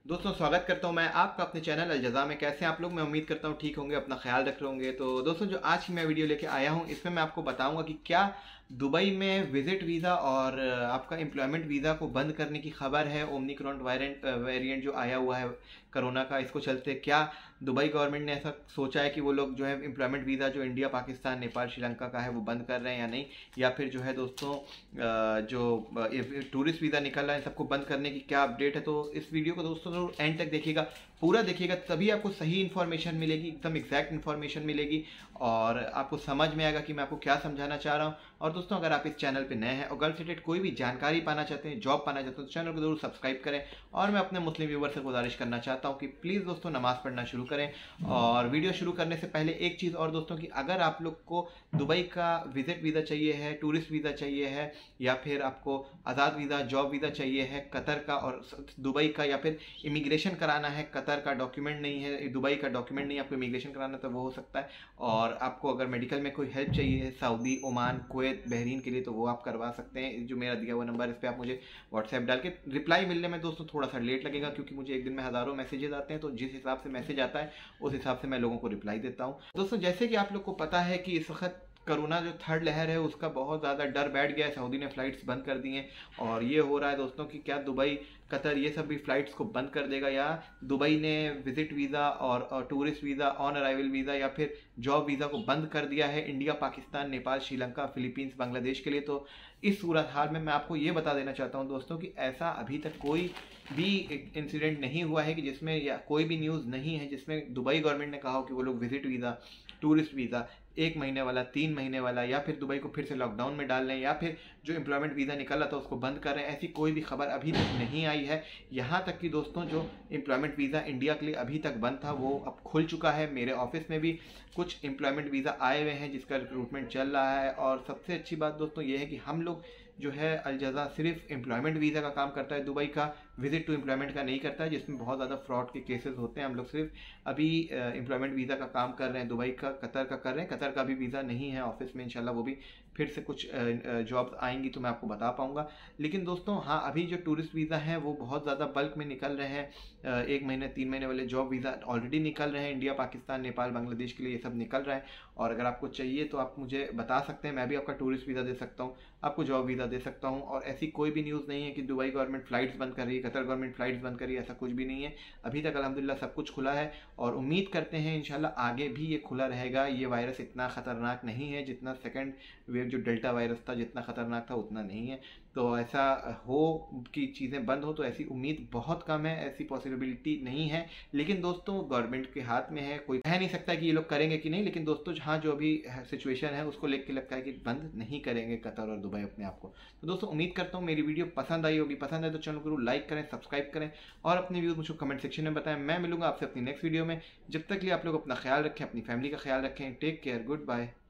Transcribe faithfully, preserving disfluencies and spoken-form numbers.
दोस्तों स्वागत करता हूं मैं आपका अपने चैनल अलजज़ा में। कैसे हैं आप लोग? मैं उम्मीद करता हूं ठीक होंगे, अपना ख्याल रख रहे होंगे। तो दोस्तों जो आज की मैं वीडियो लेके आया हूं इसमें मैं आपको बताऊंगा कि क्या दुबई में विजिट वीज़ा और आपका एम्प्लॉयमेंट वीज़ा को बंद करने की खबर है। ओमिक्रॉन वायरेंट वेरिएंट जो आया हुआ है कोरोना का, इसको चलते क्या दुबई गवर्नमेंट ने ऐसा सोचा है कि वो लोग जो है एम्प्लॉयमेंट वीज़ा जो इंडिया, पाकिस्तान, नेपाल, श्रीलंका का है वो बंद कर रहे हैं या नहीं, या फिर जो है दोस्तों जो टूरिस्ट वीज़ा निकल रहा है सबको बंद करने की क्या अपडेट है। तो इस वीडियो को दोस्तों जरूर एंड तक देखिएगा, पूरा देखिएगा, तभी आपको सही इन्फॉर्मेशन मिलेगी, एकदम एग्जैक्ट इन्फॉर्मेशन मिलेगी और आपको समझ में आएगा कि मैं आपको क्या समझाना चाह रहा हूँ। और दोस्तों अगर आप इस चैनल पे नए हैं और गर्ल्स रिलेटेड कोई भी जानकारी पाना चाहते हैं, जॉब पाना चाहते हैं, तो चैनल को जरूर सब्सक्राइब करें। और मैं अपने मुस्लिम व्यूवर से गुजारिश करना चाहता हूँ कि प्लीज़ दोस्तों नमाज़ पढ़ना शुरू करें। और वीडियो शुरू करने से पहले एक चीज़ और दोस्तों कि अगर आप लोग को दुबई का विजिट वीज़ा चाहिए है, टूरिस्ट वीज़ा चाहिए है, या फिर आपको आज़ाद वीज़ा, जॉब वीज़ा चाहिए है कतर का और दुबई का, या फिर इमिग्रेशन कराना है, कतर का डॉक्यूमेंट नहीं है, दुबई का डॉक्यूमेंट नहीं, आपको इमिग्रेशन कराना तो वो हो सकता है। और आपको अगर मेडिकल में कोई हेल्प चाहिए है सऊदी, ओमान, कुवैत, बहरीन के लिए, तो वो आप करवा सकते हैं। जो मेरा दिया हुआ नंबर, इस पर आप मुझे व्हाट्सएप डाल के, रिप्लाई मिलने में दोस्तों थोड़ा सा लेट लगेगा क्योंकि मुझे एक दिन में हज़ारों मैसेजेस आते हैं, तो जिस हिसाब से मैसेज आता है उस हिसाब से मैं लोगों को रिप्लाई देता हूँ। दोस्तों जैसे कि आप लोग को पता है कि इस वक्त कोरोना जो थर्ड लहर है उसका बहुत ज़्यादा डर बैठ गया है। सऊदी ने फ़्लाइट्स बंद कर दी हैं और ये हो रहा है दोस्तों कि क्या दुबई, कतर, ये सब भी फ़्लाइट्स को बंद कर देगा, या दुबई ने विज़िट वीज़ा और, और tourist visa, on arrival visa या फिर जॉब वीज़ा को बंद कर दिया है इंडिया, पाकिस्तान, नेपाल, श्रीलंका, फिलीपींस, बांग्लादेश के लिए। तो इस सूरत हाल में मैं आपको ये बता देना चाहता हूँ दोस्तों कि ऐसा अभी तक कोई भी इंसिडेंट नहीं हुआ है कि जिसमें, या कोई भी न्यूज़ नहीं है जिसमें दुबई गवर्नमेंट ने कहा हो कि वो लोग विज़िट वीज़ा, टूरिस्ट वीज़ा एक महीने वाला, तीन महीने वाला, या फिर दुबई को फिर से लॉकडाउन में डाल रहे हैं, या फिर जो एम्प्लॉयमेंट वीज़ा निकल रहा था उसको बंद कर रहे हैं। ऐसी कोई भी खबर अभी तक नहीं आई है। यहाँ तक कि दोस्तों जो एम्प्लॉयमेंट वीज़ा इंडिया के लिए अभी तक बंद था वो अब खुल चुका है। मेरे ऑफिस में भी कुछ एम्प्लॉयमेंट वीज़ा आए हुए हैं जिसका रिक्रूटमेंट चल रहा है। और सबसे अच्छी बात दोस्तों ये है कि हम लोग जो है अलजज़ा सिर्फ एम्प्लॉयमेंट वीज़ा का काम करता है, दुबई का विजिट टू एम्प्लॉयमेंट का नहीं करता है, जिसमें बहुत ज़्यादा फ्रॉड के केसेस होते हैं। हम लोग सिर्फ अभी एम्प्लॉयमेंट वीज़ा का काम कर रहे हैं, दुबई का, कतर का कर रहे हैं। कतर का भी वीज़ा नहीं है ऑफिस में, इंशाल्लाह वो भी फिर से कुछ जॉब्स आएंगी तो मैं आपको बता पाऊंगा। लेकिन दोस्तों हाँ, अभी जो टूरिस्ट वीज़ा हैं वो बहुत ज़्यादा बल्क में निकल रहे हैं। एक महीने, तीन महीने वाले जॉब वीज़ा ऑलरेडी निकल रहे हैं इंडिया, पाकिस्तान, नेपाल, बांग्लादेश के लिए, ये सब निकल रहा है। और अगर आपको चाहिए तो आप मुझे बता सकते हैं, मैं भी आपका टूरिस्ट वीज़ा दे सकता हूँ, आपको जॉब वीज़ा दे सकता हूँ। और ऐसी कोई भी न्यूज़ नहीं है कि दुबई गवर्नमेंट फ़्लाइट्स बंद कर रही है, कतर गवर्नमेंट फ़्लाइट्स बंद कर रही है, ऐसा कुछ भी नहीं है। अभी तक अल्हम्दुलिल्लाह सब कुछ खुला है और उम्मीद करते हैं इंशाल्लाह आगे भी ये खुला रहेगा। ये वायरस इतना ख़तरनाक नहीं है जितना सेकेंड वेव जो डेल्टा वायरस था, जितना ख़तरनाक था उतना नहीं है। तो ऐसा हो कि चीज़ें बंद हो तो ऐसी उम्मीद बहुत कम है, ऐसी पॉसिबिलिटी नहीं है। लेकिन दोस्तों गवर्नमेंट के हाथ में है, कोई कह नहीं सकता कि ये लोग करेंगे कि नहीं। लेकिन दोस्तों जहाँ जो अभी सिचुएशन है उसको लेकर लगता है कि बंद नहीं करेंगे कतर और दुबई अपने आप को। तो दोस्तों उम्मीद करता हूँ मेरी वीडियो पसंद आई होगी। पसंद आए तो चैनल को लाइक करें, सब्सक्राइब करें और अपने व्यूज़ मुझे कमेंट सेक्शन में बताएं। मैं मिलूंगा आपसे अपनी नेक्स्ट वीडियो में। जब तक लिए आप लोग अपना ख्याल रखें, अपनी फैमिली का ख्याल रखें। Take care, good bye.